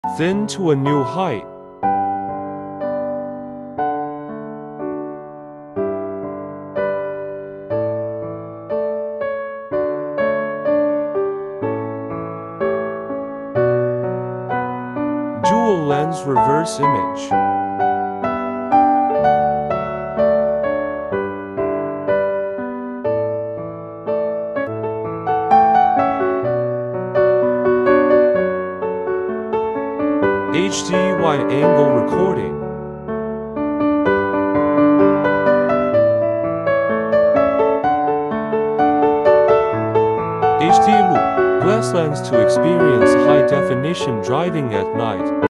Thin to a new height. Dual lens reverse image. HD wide angle recording. HD loop glass lens to experience high definition driving at night.